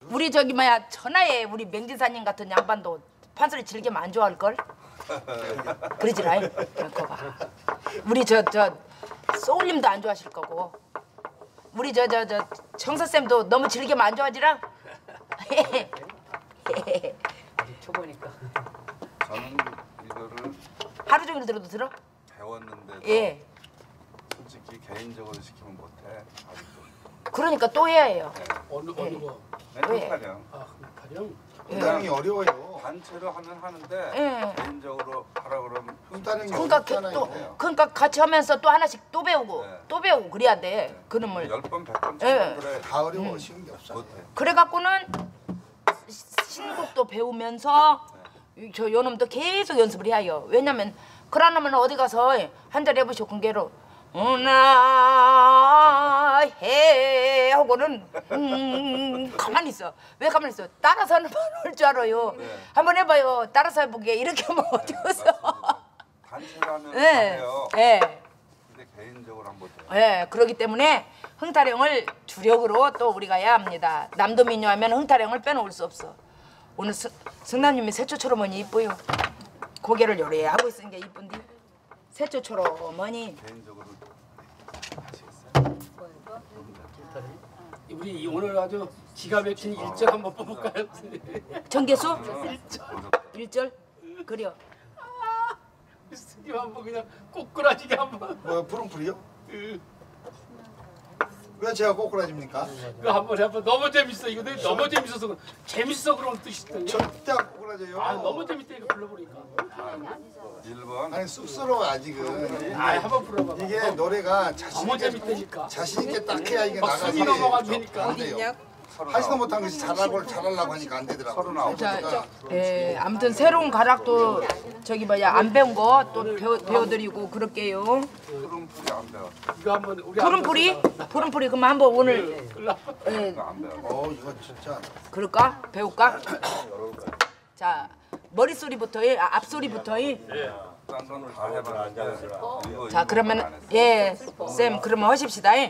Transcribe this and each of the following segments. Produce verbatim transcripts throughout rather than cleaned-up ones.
우리 저기 뭐야 천하에 우리 맹진사님 같은 양반도 판소리 즐기면 안 좋아할 걸? 그러질 않아. 그거 봐. 우리 저 저 소울님도 안 좋아하실 거고. 우리 저 저 저 정서쌤도 너무 즐기면 안 좋아하지라. 아직 초보니까. 저는 이거를 하루 종일 들어도 들어? 배웠는데도 예. 솔직히 개인적으로 시키면 못해. 아직도. 그러니까 또 해야 해요. 어느 어느 거? 내 왜? 촬영. 아 가령. 흥타령이 어려워요. 단체로 하면 하는데 예. 개인적으로 하라 그러면 흥타령이 그러니까 그, 어렵잖아요. 또 그러니까 같이 하면서 또 하나씩 또 배우고 네. 또 배우고 그래야 돼. 그놈을. 열 번, 백 번 예. 치면 그래. 다 어려워. 쉬운 게 없어. 못해. 그래 갖고는 신곡도 배우면서 저 요놈도 계속 연습을 해야 해요. 왜냐면 그러려면 어디 가서 한 자리 해보시오 공개로 오나 해 하고는 음, 가만히 있어. 왜 가만히 있어? 따라서 하는 올 줄 알아요. 네. 한번 해봐요. 따라서 해보게. 이렇게 하면 어디겠어? 단체로 하면 예. 잘해요. 예. 근데 개인적으로 하면 못해. 예. 그렇기 때문에 흥타령을 주력으로 또 우리가 해야 합니다. 남도민요 하면 흥타령을 빼놓을 수 없어. 오늘 스, 승남님이 새초처럼 어머니 이뻐요. 고개를 요래 하고 있으니까 이쁜데 새초처럼 어머니. 개인적으로 하시겠어요? 우리 오늘 아주 기가 막힌 일절 한번 뽑을까요? 정계수? 일 절? 그려. 스님 한번 그냥 꼬꾸라지게 한번. 뭐야 푸른풀이요? 왜 제가 꼬꾸라집니까? 그 한번 해봐. 너무 재밌어. 이거 내 너무 재밌어서 그런- 재밌어 그런 뜻이던데. 절대 안 꼬꾸라져요. 아 너무 재밌다 이거 불러보니까. 일 번. 아니 쑥스러워 아직은. 아 한번 불러봐. 이게 노래가 자신 너무 있게 재밌다니까. 자신 있게 딱 해야 이게 막 나가지. 숨이 넘어가니까. 안 돼요. 하지도 못한 것이 잘하고 잘하려고 하니까 안 되더라고. 서른아홉. 자, 예, 아무튼 새로운 가락도 저기 뭐야 안 배운 거 또 배워 배워드리고 그럴게요. 푸른풀이 안 배워. 이거 한번 우리 푸른풀이? 푸른풀이 그럼 한번 오늘 예, 이거 안 배워. 어 이거 진짜. 그럴까? 배울까? 자 머릿소리부터 해, 아, 앞소리부터 해. 딴 건 다 해봤는데 이거 자 이거 그러면 안 했어. 예, 쌤 그러면 하십시다. 예.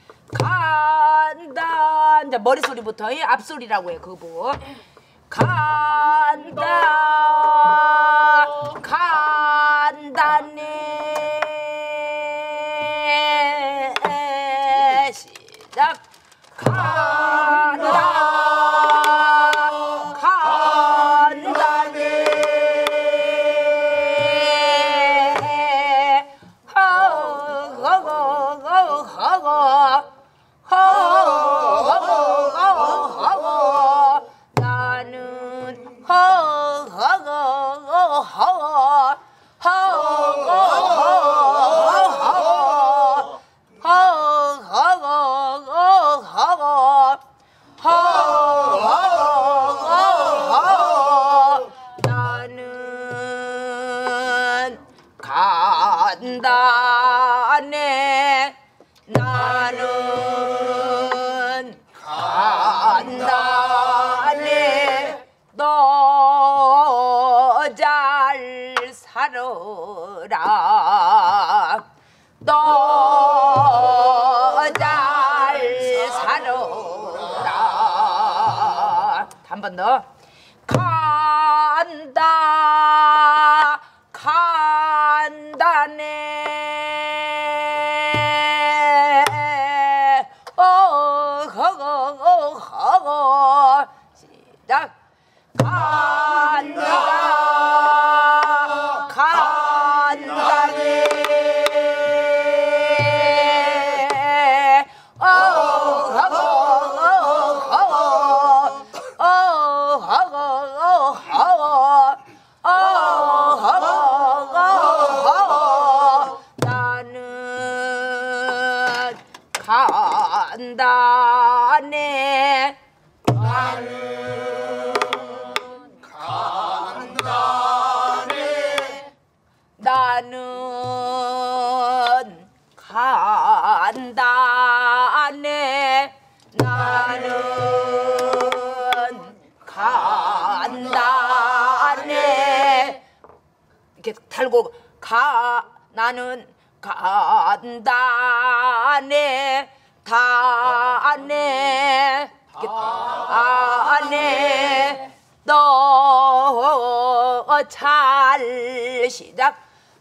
간다. 이제 머릿소리부터 해, 앞소리라고 해 그거 보고. 간다 간다네 시작. 간다 간다네 허허허허허 허허허허 나는 허허허허 허허허허 허허허허 허허허허 나는 간다네 나는 간다네 너 잘 살아라 너 잘 살아라 한 번 더 간다 간다네 어허허허 시작 간다 간다네 어허허허 어허허허 어허허허 나는 간다네 나는 간다네 나는 간다네 나는 간다네 이렇게 달고 가 나는 간다네 다네 안에 너 잘 시작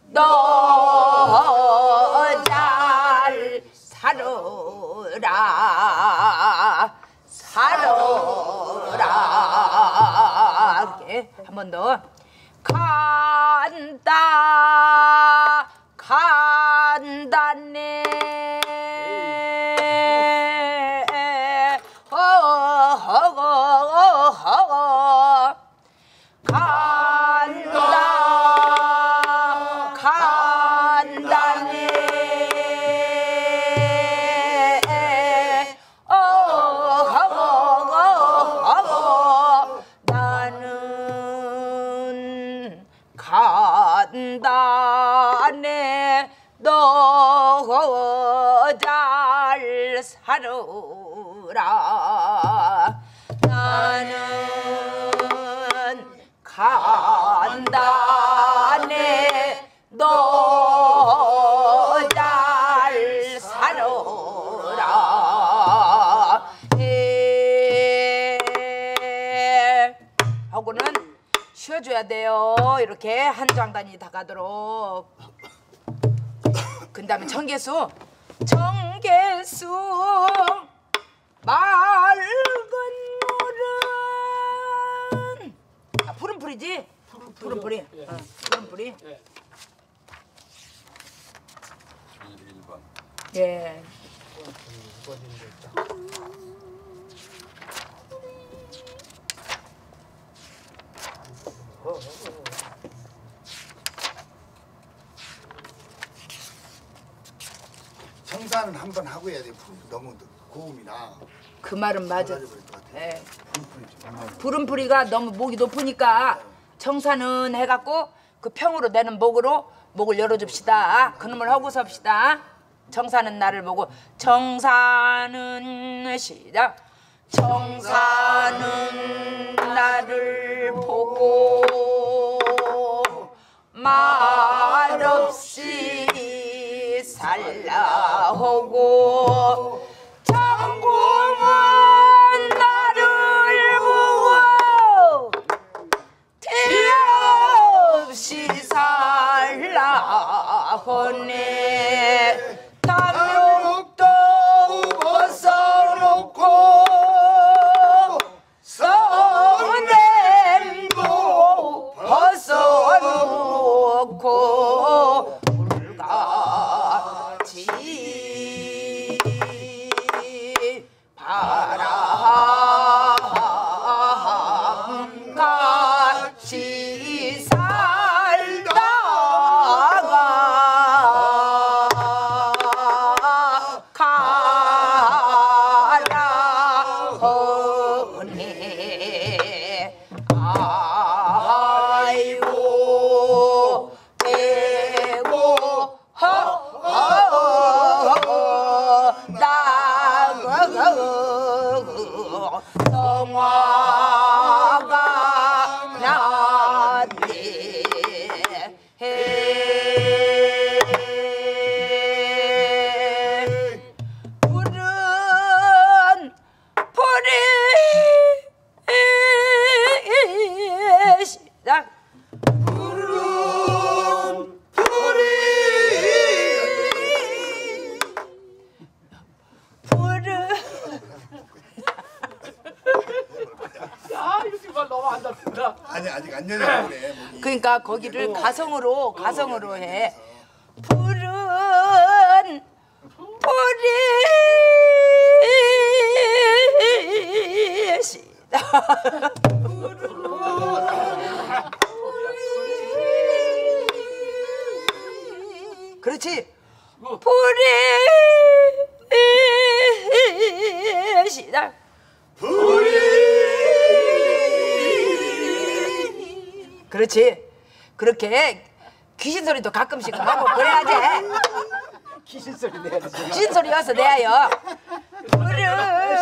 너 잘 살아라 살아라 이렇게 한 번 더 간다 간다네 어허허허 간다 간다네 어허허허 나는 간다네 너 잘 살아라 나는 간다네 너 잘 살아라 에 하고는 쉬어줘야 돼요. 이렇게 한 장단이 다 가도록. 그 다음에 청개수 청개수 맑은 물은 아, 푸른 풀이지? 푸른 풀이 예. 어, 푸른 풀이 예. 일 번. 예. 청산은 한 번 하고 해야 돼. 너무 고음이나 그 말은 맞아. 달라져버릴 것 같아. 예. 불풀이지. 푸른 풀이가 너무 목이 높으니까 청산은 해갖고 그 평으로 내는 목으로 목을 열어줍시다. 그놈을 하고서 합시다. 청산은 나를 보고 청산은 시작 청산은 나를 보고 말없이 살라하고 장공은 나를 보고 티 없이 살라하네 탐욕도 벗어놓고 선냄도 벗어놓고 불같이 바람같이 살다가 가라하네 아이고 배고 허허 나그 성화가 났네 푸른 풀이 시작 푸른 풀이 푸른 야 이거 정말 너무 안 닿습니다. 아니 아직 안 열려 그래. 목이. 그러니까 거기를 가성으로 가성으로 해 푸른 풀이 시작 그렇지 풀이 시작 그렇지 그렇게 귀신 소리도 가끔씩 하고 그래야지 귀신 소리 내야지. 귀신 소리여서 내요 푸른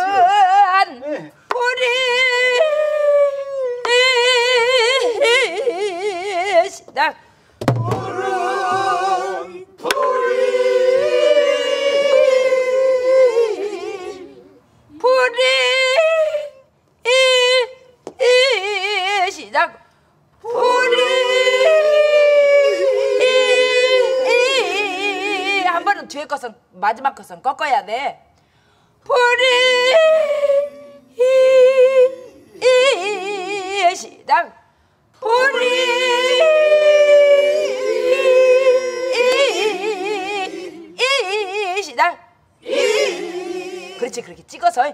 풀이 시작 푸른 풀이 풀이 시작. 뿌리 한 번은 뒤에 것은 마지막 것은 꺾어야 돼. 뿌리 시작. 뿌리 시작. 그렇지 그렇게 찍어서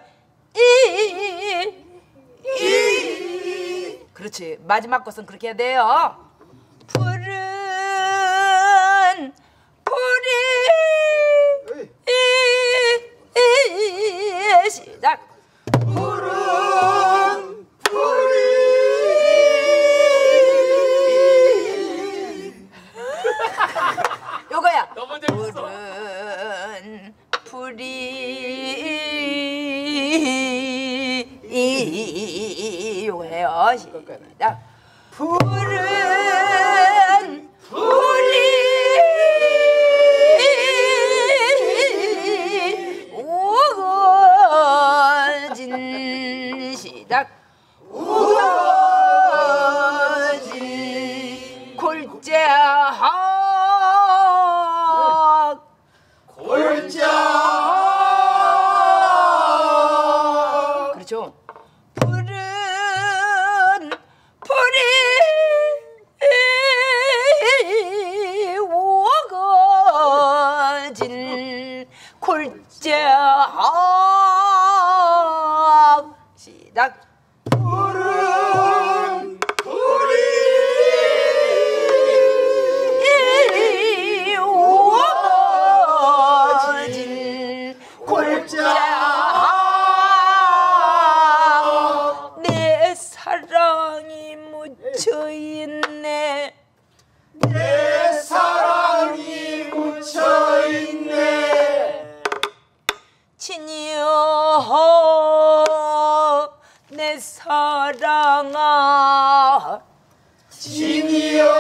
그렇지 마지막 것은 그렇게 해야 돼요. 푸른 뿌리 시작. 푸른 뿌리 요거야. 너무 재밌어. 푸른 뿌리 요거예요. 시작. 푸른 뿌리 우거진 시작. 우거진 골짜학 골짜학 그렇죠. 푸른 뿌리 우거진 골짜학 시작. 푸른 뿌리 우거진 골짜학 내 사랑이 묻혀있네. 내 사랑이 묻혀있네. 친이여 내 사랑아 진이여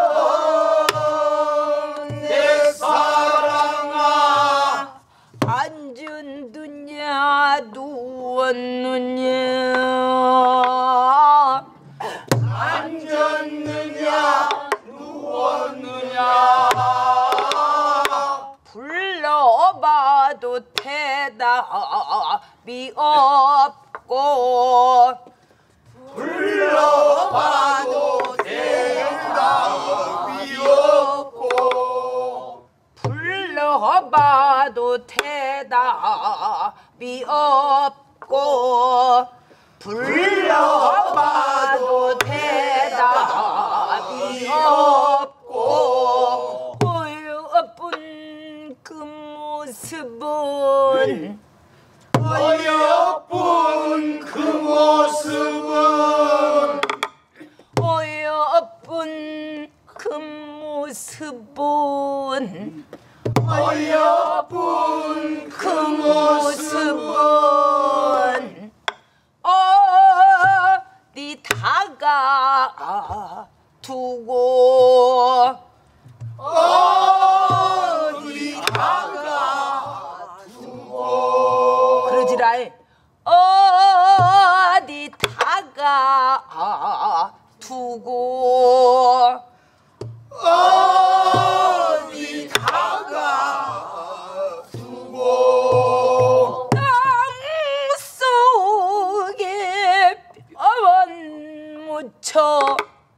내 사랑아 앉은느냐 누웠느냐 앉았느냐 누웠느냐 불러봐도 대답이 없고 불러봐도 대답이 없고 불러봐도 대답이 없고 불러봐도 대답이 없고 어여쁜 그 모습은 어여쁜 그 모습은 어여쁜 그 모습은 어여쁜 그 모습은 어디다가 두고 어디다가 두고 그러지라 어디다가 두고 어디다가 두고 땅 속에 뼈만 묻혀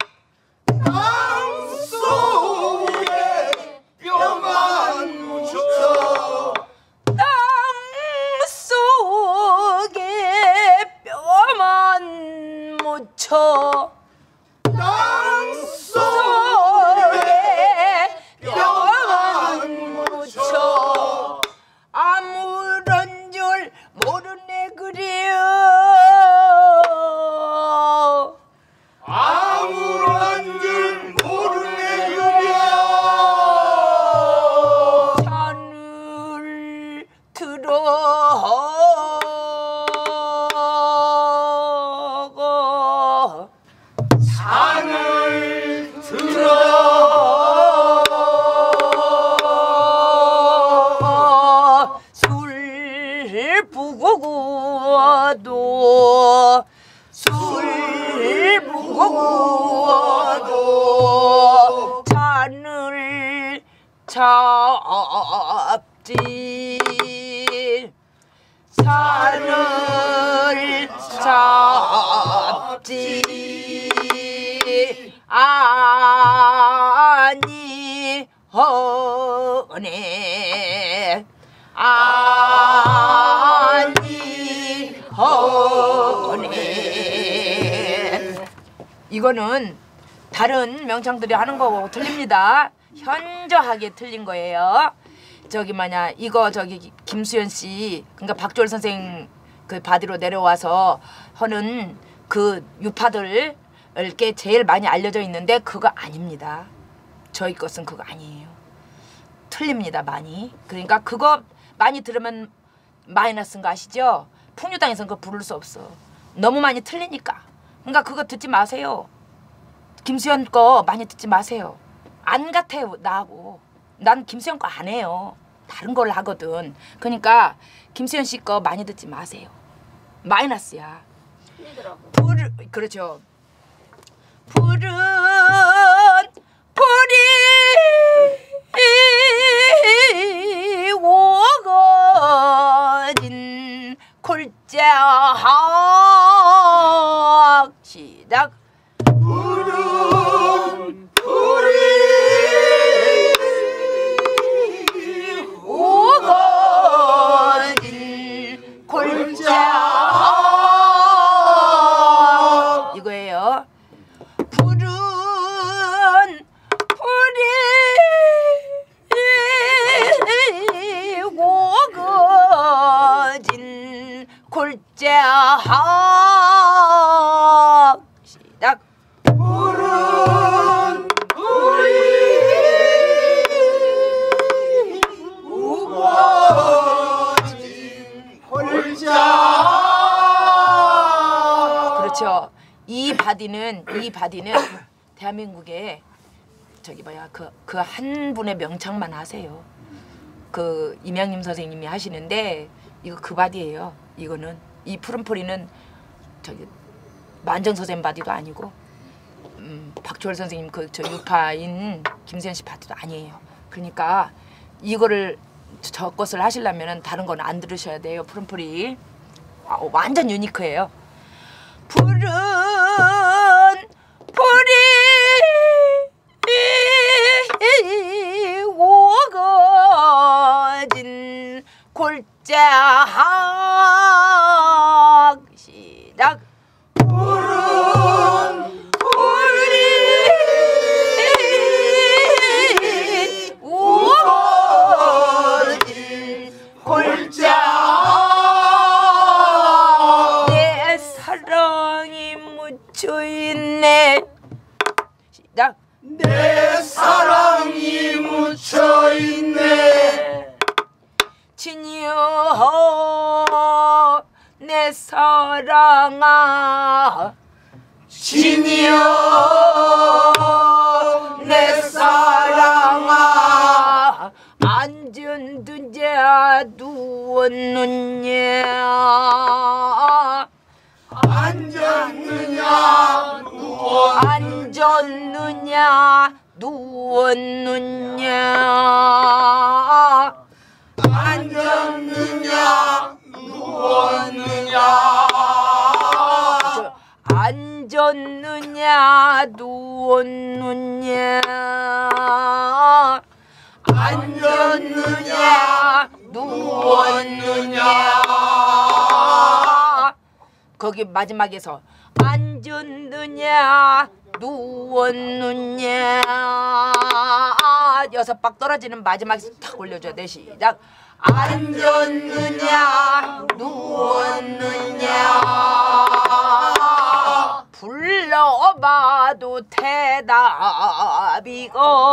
땅 속에 뼈만 묻혀 땅 속에 뼈만 묻혀 땅 속에 속에 뼈만 묻혀 아무런 줄 모르네 그려 아무런 줄 두어도 잔을 잡지 산을 잡지 아니허네 아니허네. 이거는 다른 명창들이 하는 거고 틀립니다. 현저하게 틀린 거예요. 저기 뭐냐 이거 저기 김수현 씨 그러니까 박주월 선생 그 바디로 내려와서 하는 그 유파들 이렇게 제일 많이 알려져 있는데 그거 아닙니다. 저희 것은 그거 아니에요. 틀립니다 많이. 그러니까 그거 많이 들으면 마이너스인 거 아시죠? 풍류당에서는 그거 부를 수 없어. 너무 많이 틀리니까. 그러니까 그거 듣지 마세요. 김수현 거 많이 듣지 마세요. 안 같아요 나하고. 난 김수현 거 안 해요. 다른 걸 하거든. 그러니까 김수현 씨 거 많이 듣지 마세요. 마이너스야. 불 그렇죠. 불은 불이 오거진 골짜학 시작. 불은 불이 오거진 골짜학 이거예요. 불은 불이 오거진 골짜학 시작. 불은 불이 우거진 골짜. 그렇죠. 이 바디는 이 바디는 대한민국에 저기 뭐야 그 그 한 분의 명창만 하세요. 그 임양림 선생님이 하시는데 이거 그 바디예요. 이거는 이 푸른풀이는 저기 만정 선생님 바디도 아니고 음, 박주월 선생님 그 저 유파인 김수현 씨 바디도 아니에요. 그러니까 이거를 저 것을 하시려면은 다른 건 안 들으셔야 돼요. 푸른풀이 아, 완전 유니크해요. 불은 불이 오거진 골짜학 시작. 불은 불이 오거진 골짜학 내 사랑이 묻혀있네 시작. 내 사랑이 묻혀있네. 진이여 내 사랑아 진이여 내 사랑아 앉은두냐 누웠느냐 앉았느냐 누워 앉았느냐 누웠느냐 앉았느냐 누웠느냐 앉았느냐 누웠느냐 앉았느냐 누웠느냐 거기 마지막에서 앉았느냐 누웠느냐 여섯 박 떨어지는 마지막에 탁 올려줘야 돼. 시작. 앉았느냐 누웠느냐 불러봐도 대답이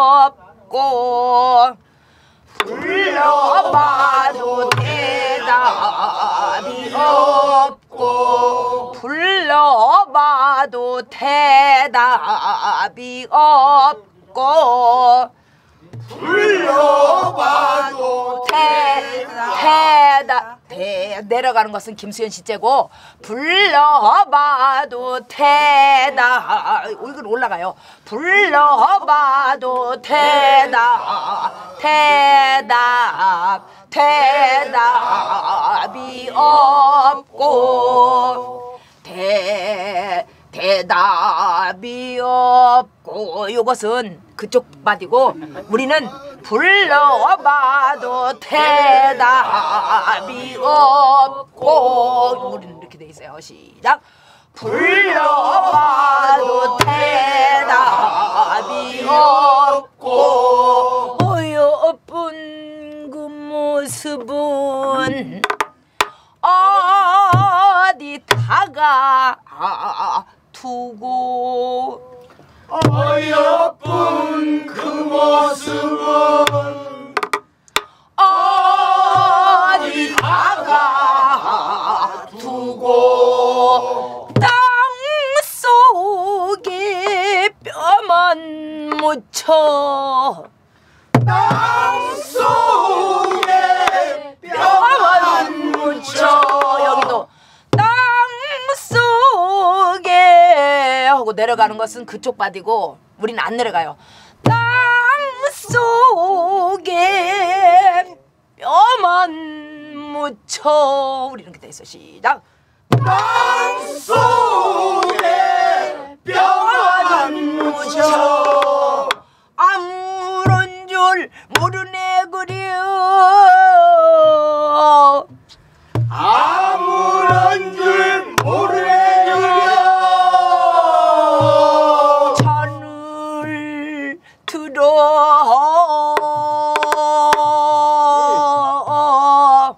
없고 불러봐도 대답이 없고 불러봐도 대답이 없고 불러봐도 대, 대답, 대 내려가는 것은 김수현 씨째고 불러봐도 대답 이건 올라가요. 불러봐도 대답 대답 대답이 없고 대 대답이 없고 요것은 그쪽 바디고 우리는 불러봐도 대답이 없고 우리는 이렇게 돼 있어요. 시작. 불러봐도 대답이 없고 어여쁜 그 모습은 어디 다가 두고 어여쁜 그 모습은 어디 다가 두고 땅 속에 뼈만 묻혀 땅 속에 뼈만 묻혀 여기도 땅 속에 하고 내려가는 것은 그쪽 바디고 우리는 안 내려가요. 땅 속에 뼈만 묻혀 우리 이렇게 돼 있어. 시작. 땅 속에 뼈만 묻혀 아무런 줄 모르네 그려 아무런 줄 모르네 잔을 들어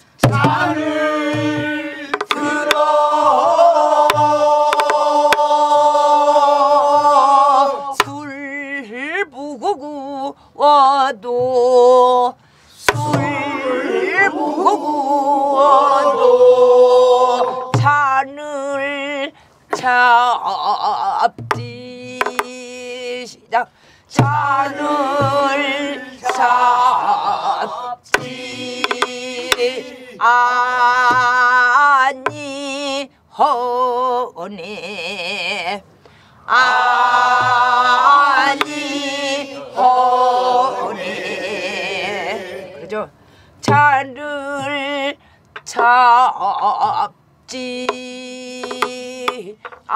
잔을 들어 술 부고 와도 술 부고 와도 잔을 잡지 시작 잔을 잡지 아니 허네 아니 허네 그죠? 잔을 잡지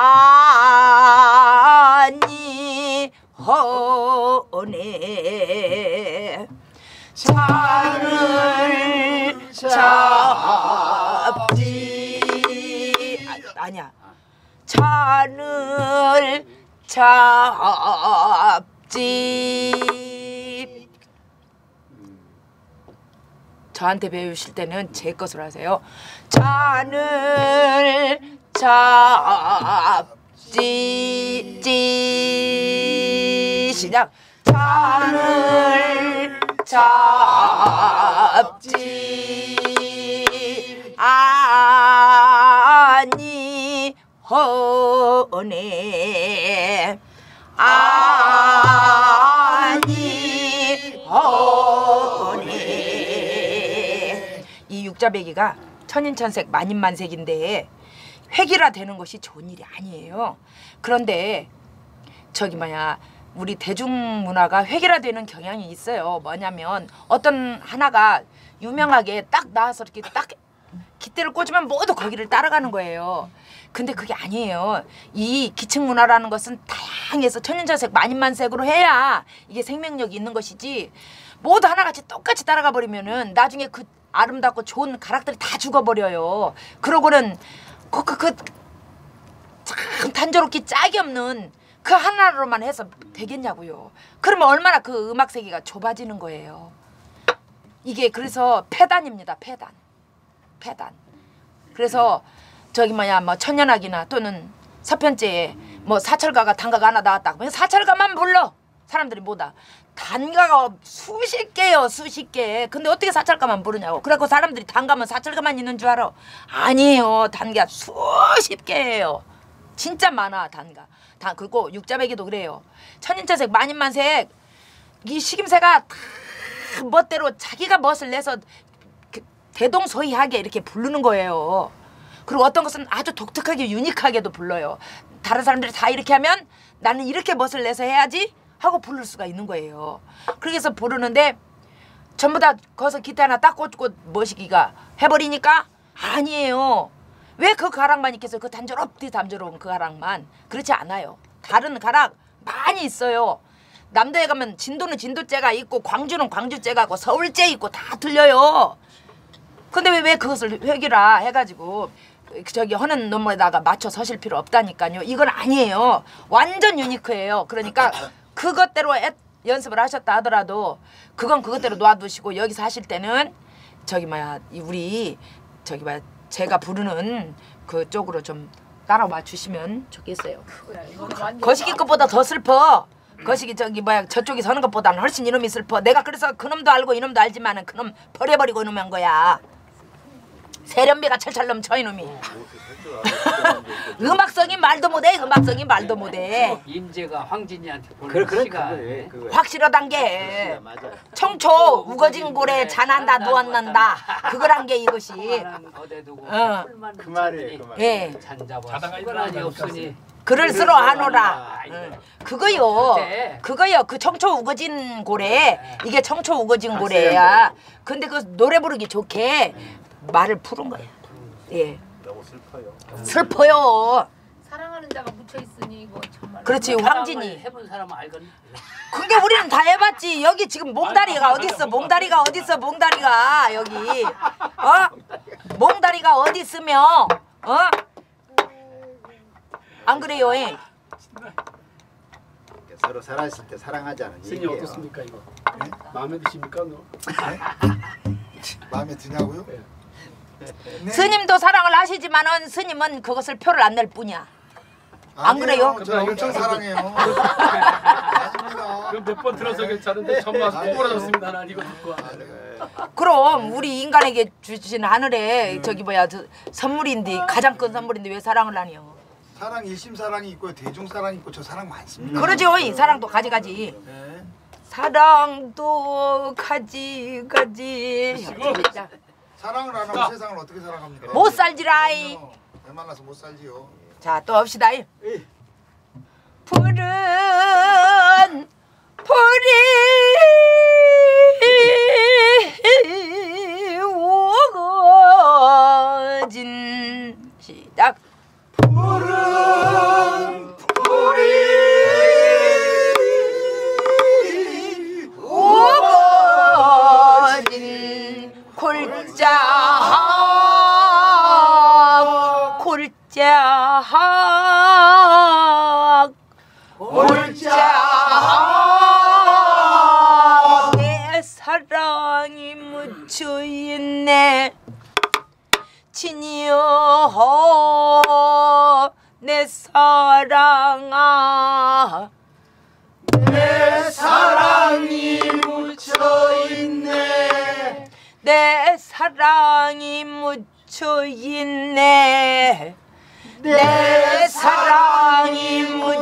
아니 허네 잔을 잡지 아, 아니야 잔을 잡지 저한테 배우실 때는 제 것으로 하세요. 잔을 잡지 지 시작 잔을 잡지 아니 허네 아니 허네 이 육자배기가 천인천색 만인만색인데 획일화 되는 것이 좋은 일이 아니에요. 그런데 저기 뭐냐 우리 대중문화가 획일화되는 경향이 있어요. 뭐냐면 어떤 하나가 유명하게 딱 나와서 이렇게 딱 깃대를 꽂으면 모두 거기를 따라가는 거예요. 근데 그게 아니에요. 이 기층문화라는 것은 다양해서 천인천색 만인만색으로 해야 이게 생명력이 있는 것이지 모두 하나같이 똑같이 따라가 버리면은 나중에 그 아름답고 좋은 가락들이 다 죽어버려요. 그러고는 그 그 그 참 단조롭기 짝이 없는 그 하나로만 해서 되겠냐고요. 그러면 얼마나 그 음악 세계가 좁아지는 거예요. 이게 그래서 폐단입니다. 폐단. 폐단. 그래서 저기 뭐야 뭐 천년악이나 또는 서편제에 뭐 사철가가 단가가 하나 나왔다. 사철가만 불러. 사람들이 뭐다. 단가가 수십 개요. 수십 개. 근데 어떻게 사철가만 부르냐고. 그래갖고 사람들이 단가면 사철가만 있는 줄 알아. 아니에요. 단가 수십 개예요. 진짜 많아 단가. 다 그리고 육자배기도 그래요. 천인천색 만인만색 이 식임새가 다 멋대로 자기가 멋을 내서 그 대동소이하게 이렇게 부르는 거예요. 그리고 어떤 것은 아주 독특하게 유니크하게도 불러요. 다른 사람들이 다 이렇게 하면 나는 이렇게 멋을 내서 해야지 하고 부를 수가 있는 거예요. 그래서 부르는데 전부 다 거기서 기타 하나 딱 꽂고 멋이기가 해버리니까 아니에요. 왜 그 가락만 있겠어요? 그 단조롭디 단조로운 그 가락만. 그렇지 않아요. 다른 가락 많이 있어요. 남도에 가면 진도는 진도째가 있고 광주는 광주째가 있고 서울째 있고 다 틀려요. 근데 왜, 왜 그것을 회기라 해가지고 저기 하는 놈에다가 맞춰 서실 필요 없다니까요. 이건 아니에요. 완전 유니크해요. 그러니까 그것대로 애, 연습을 하셨다 하더라도 그건 그것대로 놓아두시고 여기서 하실 때는 저기 뭐야 우리 저기 뭐야 제가 부르는 그쪽으로 좀 따라와 주시면 좋겠어요. 거시기 것보다 더 슬퍼. 거시기 저기 뭐야 저쪽이 서는 것보다는 훨씬 이놈이 슬퍼. 내가 그래서 그놈도 알고 이놈도 알지만은 그놈 버려버리고 이놈 한 거야. 세련미가 철철 넘쳐 이놈이. 음악성이 말도 못해. 음악성이 말도 못해. 임재가 황진이한테 보는 그래 그래 시간. 그거네 그거. 확실하단 게 맞아. 청초 우거진 고래 잔한다 누웠는다 그거란 게 이것이. 어디 두고 어. 그 말이에요 그 말. 예. 잔잡아 자다가 시간이 일어나니까 없으니 글을 쓰러 하노라. 응. 그거요. 그때. 그거요. 그 청초 우거진 고래. 이게 청초 우거진 고래야. 근데 그 노래 부르기 좋게 말을 푸른 거야. 예. 너무 슬퍼요. 슬퍼요. 사랑하는 자가 묻혀 있으니 이거 정말. 그렇지 황진이. 해본 사람은 알거든. 그게 우리는 다 해봤지. 여기 지금 몽다리가 어디 있어? 몽다리가 어디 있어? 몽다리가 여기. 어? 몽다리가 어디 있으며? 어? 안 그래요? 예? 서로 살아있을 때 사랑하자는 스님 얘기예요. 어떻습니까 이거? 마음에 드십니까? 너? 마음에 드냐고요? 네. 스님도 사랑을 하시지만은 스님은 그것을 표를 안 낼 뿐이야. 안 그래요? 저 엄청 사랑해요. 아닙니다. 그럼 몇 번 들어서 괜찮은데 전마 꼬부라졌습니다. 난 이거 듣고 와. 그럼 우리 인간에게 주신 하늘에 저기 뭐야 저 선물인데 가장 큰 선물인데 왜 사랑을 하니요? 사랑 일심 사랑이 있고 대중 사랑이 있고 저 사랑 많습니다. 그러죠. 이 사랑도 가지가지. 네. 사랑도 가지가지. 사랑을 안 하면 세상을 어떻게 살아갑니까? 못 살지라이. 배 만나서 못 살지요. 자, 또 합시다. 푸른 풀이 우거진 시작. 푸른 풀이 우거진 골짝 골짝 골짝 내 사랑이 묻혀있네 친이여 내 사랑아 내 사랑이 묻혀있네 내 사랑이 묻혀있네 내 사랑이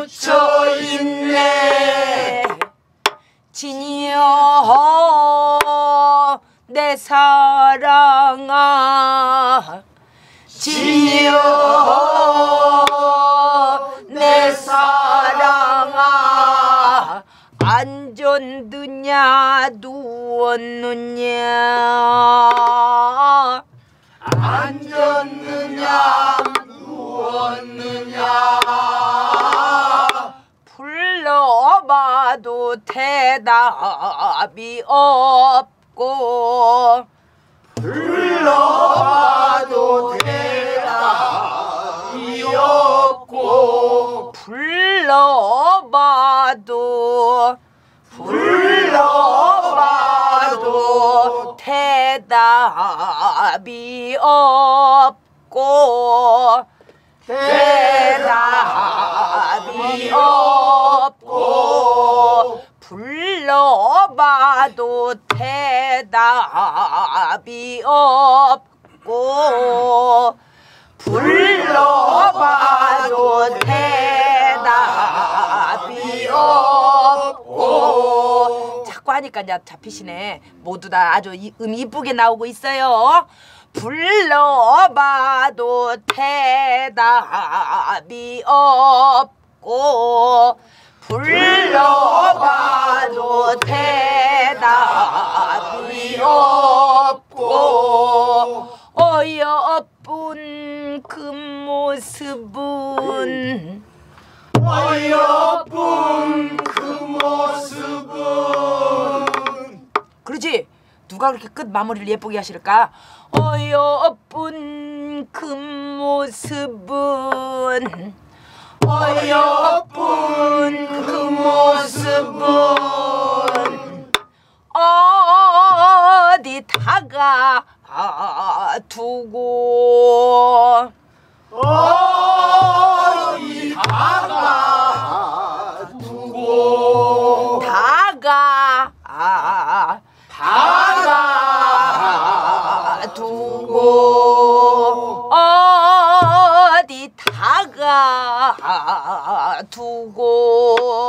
묻혀있네 진이여 내 사랑아 진이여 내 사랑아 앉았느냐 누웠느냐 앉았느냐 누웠느냐 불러봐도 대답이 없고 불러봐도 대답이 없고 불러봐도 불러봐도 대답이 없고 대답이 없고 불러봐도 대답이 없고 불러봐도 대답이 없고 자꾸 하니까 이제 잡히시네. 모두 다 아주 이, 음 이쁘게 나오고 있어요. 불러봐도 대답이 없고 불러봐도 대답이 없고 어여쁜 그 모습은 어여쁜 그 모습은 그러지? 누가 그렇게 끝 마무리를 예쁘게 하실까? 어여쁜 그 모습은 어여쁜 그 모습은 어디다가 두고 어디다가 두고 다가 다가 두고 어디다가 두고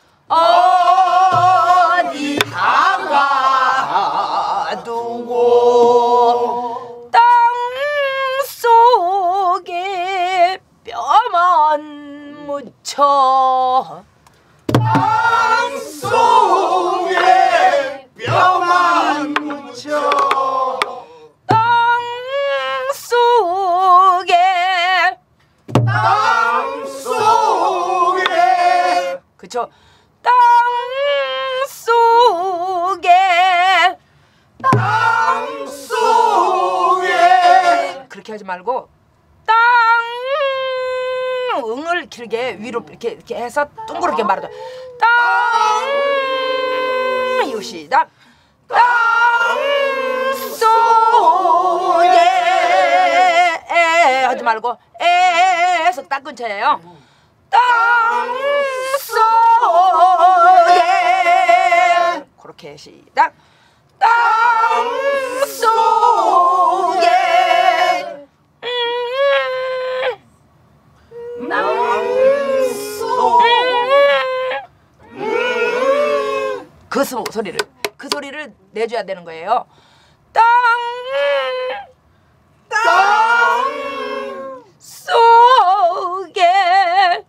어디다가 두고 땅 속에 뼈만 묻혀 땅 속에 뼈만 묻혀 땅 속에 땅 속에 그쵸 땅 속에 땅 속에 그렇게 하지 말고 땅 응을 길게 위로 이렇게 이렇게 해서 둥그렇게 말하자 땅 이거 시작 땅 속에 에 하지 말고 에에서 딱 근처예요 땅 속에 그렇게 시작 땅 속에 음, 그 소, 소리를 그 소리를 내줘야 되는 거예요. 땅, 땅 속에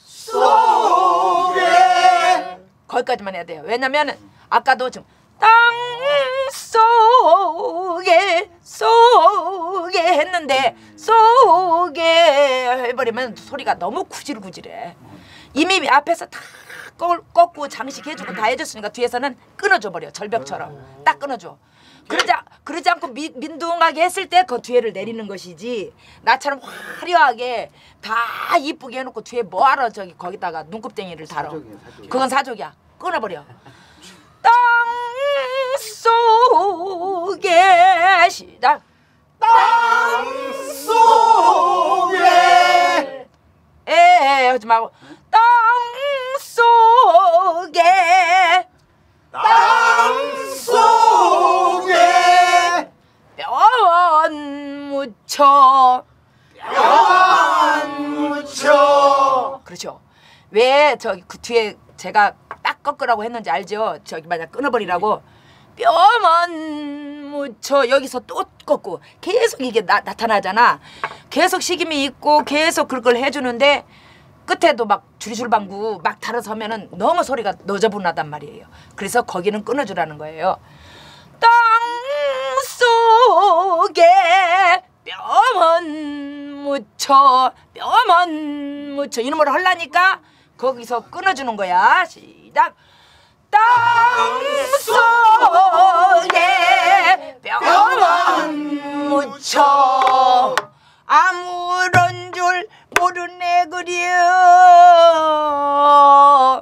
속에 거기까지만 해야 돼요. 왜냐면 아까도 지금 땅 속에 속에 했는데 속에 해버리면 소리가 너무 구질구질해. 이미 앞에서 다 꺾고 장식해주고 다 해줬으니까 뒤에서는 끊어줘 버려. 절벽처럼 딱 끊어줘. 그러지, 그러지 않고 미, 민둥하게 했을 때 그 뒤에를 내리는 것이지 나처럼 화려하게 다 이쁘게 해놓고 뒤에 뭐하러 저기 거기다가 눈곱댕이를 달아. 사족이야, 사족. 그건 사족이야. 끊어버려. 땅 속에 시작 땅 속에 에 하지 말고 땅 속에 땅 속에 뼈만 묻혀 뼈만 묻혀 그렇죠. 왜 저기 그 뒤에 제가 딱 꺾으라고 했는지 알죠? 저기 만약 끊어버리라고 뼈만 묻혀 여기서 또 꺾고 계속 이게 나, 나타나잖아. 계속 식임이 있고 계속 그걸 해주는데 끝에도 막 줄줄방구 막 달아서 하면은 너무 소리가 너저분하단 말이에요. 그래서 거기는 끊어주라는 거예요. 땅 속에 뼈만 묻혀 뼈만 묻혀 이놈으로 하려니까 거기서 끊어주는 거야. 시작. 땅 속에 뼈만 묻혀 아무런 줄 모르네 그려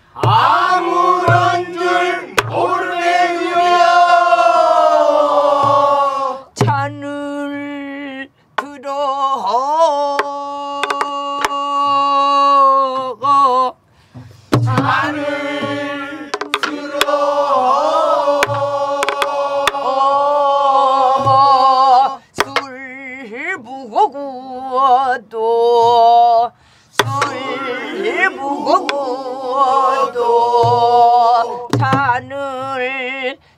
아무런 줄 모르네요 잔을 들어 잔을 들어 술 무거워도 술 무거워도 잔을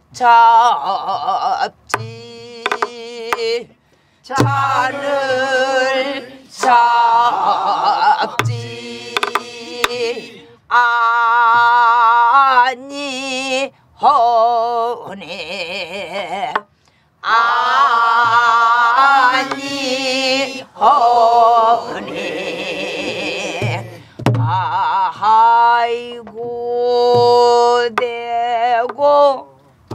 잡지 잔을 잡지 아니 허네 아니 허네 아이고 대고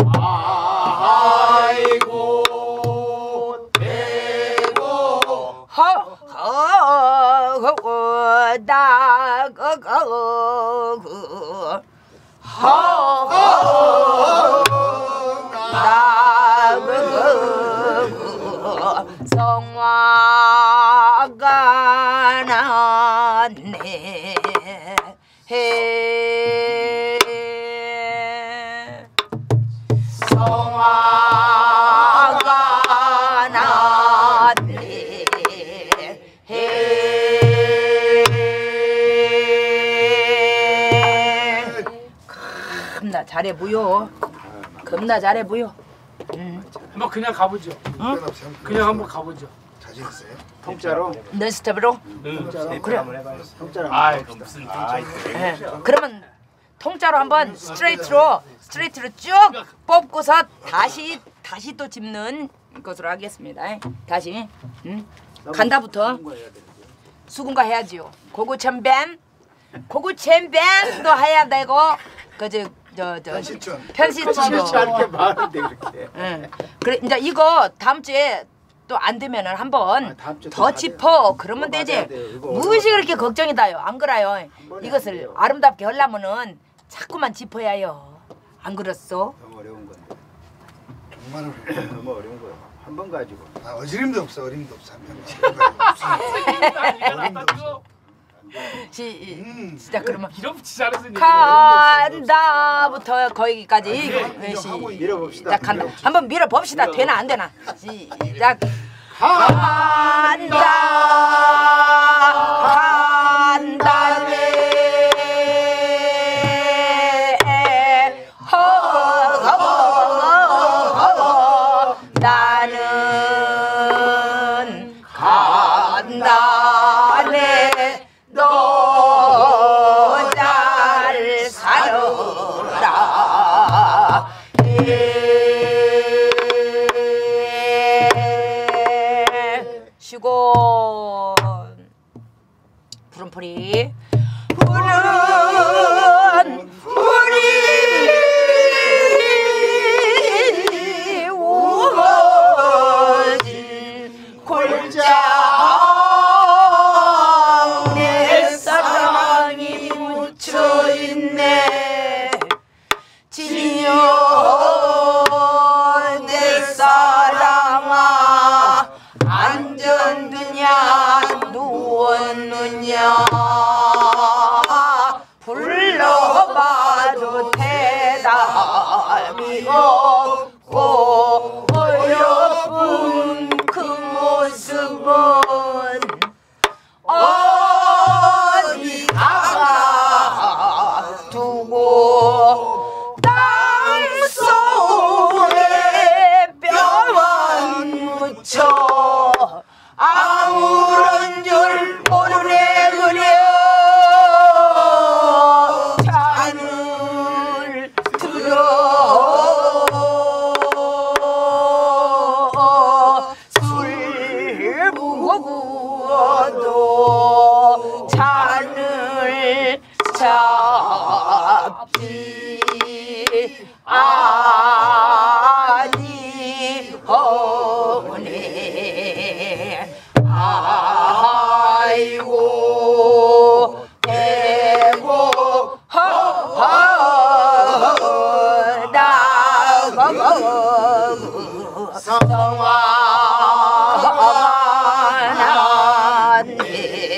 아이고 대고 허허다거거 허허다거거 성화가 났네 해 성화가 났네 해 겁나 잘해 보여 겁나 잘해 보여 한번 그냥 가보죠. 그냥 한번 가보죠. 자신 있어요? 통짜로. 넌스톱으로 응. 그래 통짜로. 아이 무슨 통짜. 예. 그러면 통짜로 한번 스트레이트로 스트레이트로 쭉 뽑고서 다시 다시 또 짚는 것으로 하겠습니다. 다시 음. 간다부터 수군가 해야지요. 고구 첨뱀 고구 첨뱀도 해야 되고 그저 저저 편시춘. 편시춘도. 이렇게 많은데 그렇게. 예. 그래 이제 이거 다음 주에 또 안 되면은 한번 아, 다음 주에 또 더 가야 짚어 돼요. 그러면 이거 되지. 맞아야 돼요. 이거 무엇이 그렇게 걱정이다요. 안 그래요. 번에 이것을 안 돼요. 아름답게 하려면은 자꾸만 짚어야 해요. 안 그렇소? 너무 어려운 건데. 정말 어려워. 너무 어려운 거예요. 한 번 가지고. 아, 어지림도 없어. 어림도 없어. 한 명씩. 시, 음. 시작 그러면 밀어붙이 잘해서 간다부터 거기까지 시, 밀어봅시다. 시작 간다. 한번 밀어 봅시다. 되나 안 되나? 시작. 간다. 간다네 허허허허 나는 간다네 너 잘 살아라 쉬고 푸른풀이 푸른 풀이 우거진 골장 내 사랑이 묻혀있네 진여 내 사랑아 앉았느냐 누웠느냐 불러봐도 대답이 없고 어여쁜 그 모습은 어디다가 두고 땅속에 뼈만 묻혀 아무런 줄 모르네 그려 잔을 들어 술 부어도 잔을 잡지 아니 허네 아이고 대고 허허다 성화가 났네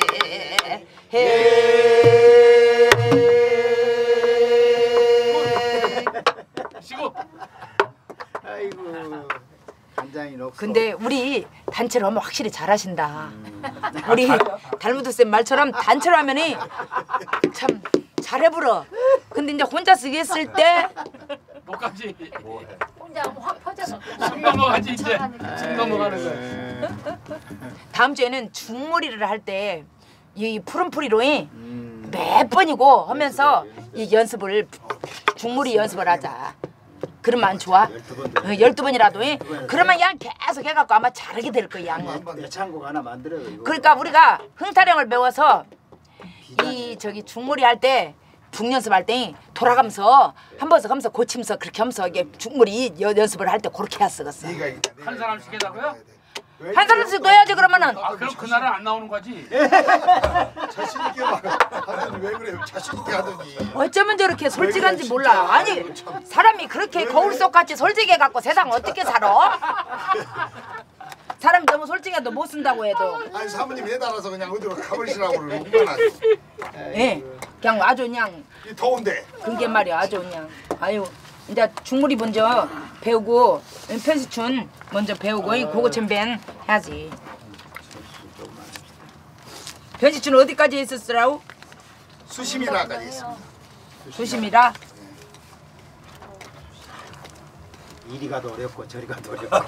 쉬고 아이고. 간장이 없어. 근데 우리 단체로 하면 확실히 잘하신다. 우리 달무드 쌤 말처럼 단체로 하면이 참 잘해 불어. 근데 이제 혼자 쓰기 했을 때 못 가지. 뭐해? 혼자 확 퍼져서. 숨 넘어가지 이제. 숨 넘어가는 거야. 다음 주에는 중머리를 할 때 이 푸른풀이로 음. 몇 번이고 하면서 이 연습을 중머리 연습을 하자. 그러면 안 좋아? 어, 열두 번이라도 해? 그러면 그냥 계속 해갖고 아마 잘하게 될 거야. 한번 애창곡 하나 만들어요. 이거. 그러니까 우리가 흥타령을 배워서 이 저기 중머리 할 때 북연습할 때 돌아가면서 한 번씩 하면서 고치면서 그렇게 하면서 이게 중머리 여- 연습을 할 때 그렇게 했었어. 네가 이기다. 네가 한 사람씩 이기다. 해다고요? 한 사람씩 넣어야지 그러면은. 아 그럼 그날은 안 나오는 거지. 자신 있게 막 하더니 왜 그래요? 자신 있게 하더니. 어쩌면 저렇게 솔직한지 몰라. 아니 사람이 그렇게 거울 속같이 솔직해갖고 세상 어떻게 살아? 사람이 너무 솔직해도 못 쓴다고 해도 아니 사모님 애 달아서 그냥 어디로 가버리시라고 그러는 예 그냥 아주 그냥 이 더운데. 그게 말이야 아주 그냥 아유 이제 중물이 먼저 배우고 편시춘 먼저 배우고 이 그거 챔벤 해야지. 편시춘 어디까지 했었으라고? 수심이라까지 있습니다. 조심이라. 이리 가도 어렵고 저리 가도 어렵고.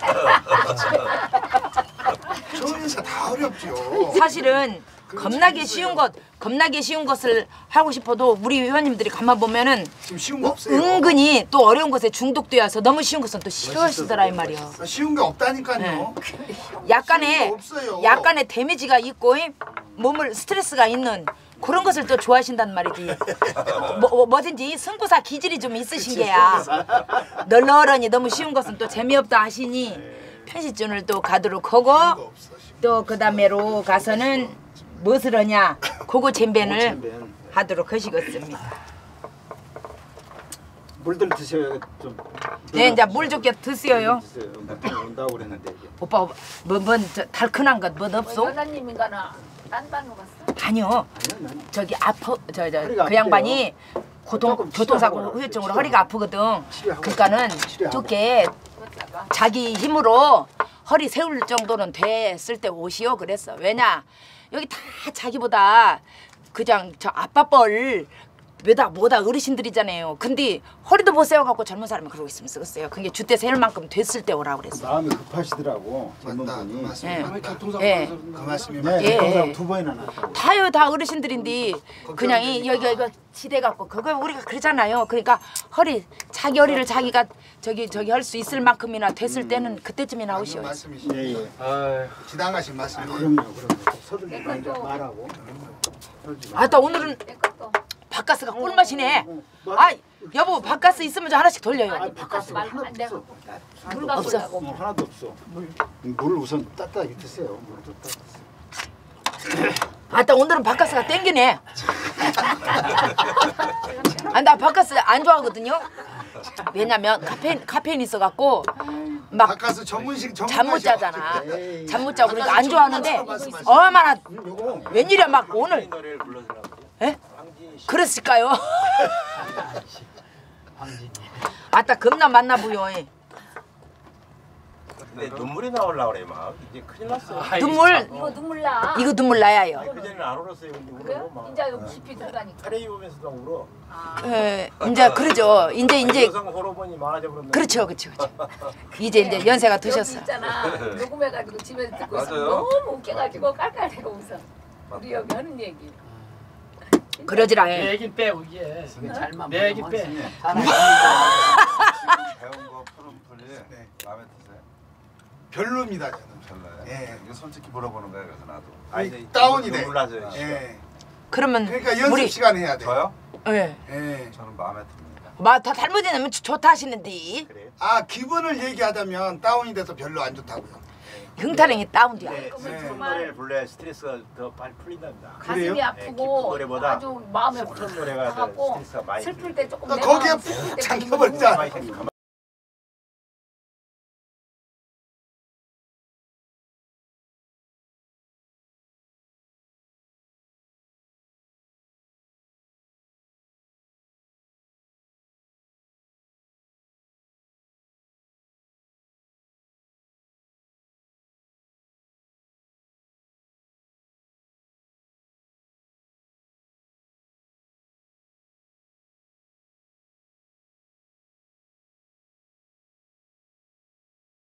저인사 다 어렵죠. 사실은 겁나게 쉬운 것, 겁나게 쉬운 것을 하고 싶어도 우리 회원님들이 가만 보면은 지금 쉬운 거 없어요. 은근히 또 어려운 것에 중독되어서 너무 쉬운 것은 또 싫어하시더라 이 말이야. 아, 쉬운 게 없다니까요. 약간의 쉬운 거 없어요. 약간의 데미지가 있고 몸을 스트레스가 있는 그런 것을 또 좋아하신단 말이지. 뭐, 뭐 뭐든지 승부사 기질이 좀 있으신 게야. 널널하니 너무 쉬운 것은 또 재미없다 하시니 편시준을 또 가도록 하고 또 그다음에로 가서는 무엇을 하냐 그거 잼벤을 잼벤. 하도록 하시겠습니다. 물들 드셔요 좀. 네 이제 물 좋게 드세요. 드세요. 뭐 온다고 그랬는데 이게. 오빠 뭐뭔 달큰한 것 뭐 없어? 여사님인가나 딴 반로 갔어? 아니요. 아니요, 나는. 저기 아파 저 저 허리가 그 양반이 고통 조금 교통사고 치료하고 후유증으로 치료하고. 허리가 아프거든. 치료하고. 그러니까는 치료하고. 두께 그랬다가 자기 힘으로 허리 세울 정도는 됐을 때 오시오 그랬어. 왜냐 여기 다 자기보다 그냥 저 아빠뻘 뭐다 뭐다 어르신들이잖아요. 근데 허리도 못 세워갖고 젊은 사람이 그러고 있으면 쓰겠어요. 그게 주대 세울 만큼 됐을 때 오라 그랬어. 마음이 급하시더라고 젊은 맞다. 그 분이. 말씀이 예. 맞다. 교통사고 예. 나서 그 말씀이 네, 맞다. 예. 교통사고 두 번이나 났다고. 다요 다 어르신들인데 그냥 이 여기 이거 지대 갖고 그거 우리가 그러잖아요. 그러니까 허리 자기 허리를 자기가 저기 저기 할 수 있을 만큼이나 됐을 때는 그때쯤이나 맞는 오시오. 말씀이시죠. 예, 예. 아유, 지당하신 말씀이. 그럼요, 그럼요. 서둘지 말자 말하고. 서둘지 마. 아따 오늘은 내 것도 바카스가 꿀맛이네. 뭐? 아 여보 바카스 있으면 저 하나씩 돌려요. 아니 바깥에 말 하나도 안 돼. 없어. 물 하나도 갖고 없어. 어, 하나도 없어. 물, 물 우선 따뜻하게 드세요. 물도 따뜻하게. 아따 오늘은 바카스가 땡기네. 아 나 바카스 안 좋아하거든요. 왜냐면 카페인 카페인 있어갖고 막 바카스 전문식 전문 잠 못 자잖아. 에이. 잠 못 자고 그러니까 안 바카스 좋아하는데 전문가라고 말씀하시죠. 얼마나 요거 웬일이야 막 오늘 노래를 불러주라고. 에? 그랬을까요? 황진이. 아따 겁나 만나 보여. 근데 눈물이 나올라 그래 막 이제 큰일 났어요. 아이, 눈물 이거 눈물 나. 이거 눈물 나야요. 그 전에는 안 울었어요. 근데 울어 그래요? 막. 이제 여기 깊이 들어가니까. 테레비 보면서도 울어. 예, 이제 그러죠. 이제 이제 여성 호르몬이 많아져 버렸네. 그렇죠, 그렇죠, 그렇죠. 이제 이제 연세가 여기 드셨어. 있잖아. 녹음해가지고 집에서 듣고 있어. 맞아요. 너무 웃겨가지고 깔깔대고 웃어. 우리 여기 하는 얘기. 그러지라 내 해. 얘긴 빼고 이게. 잘만 내 얘기 빼. 사람이 배운 거 푸른 풀이 네. 마음에 드세요? 별로입니다 저는. 별로예요. 예. 이거 솔직히 물어보는 거예요. 그래서 나도. 아니, 이제 다운이 돼. 눈물 나죠. 예. 그러면 그러니까 연습 우리 시간 해야 돼. 저요? 예, 예. 저는 마음에 듭니다. 마다 잘못이 나면 좋다 하시는데 그래요? 아 기분을 얘기하자면 다운이 돼서 별로 안 좋다고요. 흥타령이 다운돼야. 네. 그러면 슬픈 정말 노래를 불러야 스트레스가 더 많이 풀린답니다. 가슴이 그래요? 네, 아프고 기쁜 노래보다 아주 마음에 슬픈 노래가 더 가고 스트레스가 많이 슬플 때 조금 나 내 거기에 마음 슬플 푹 때 잠겨버리자. 가만히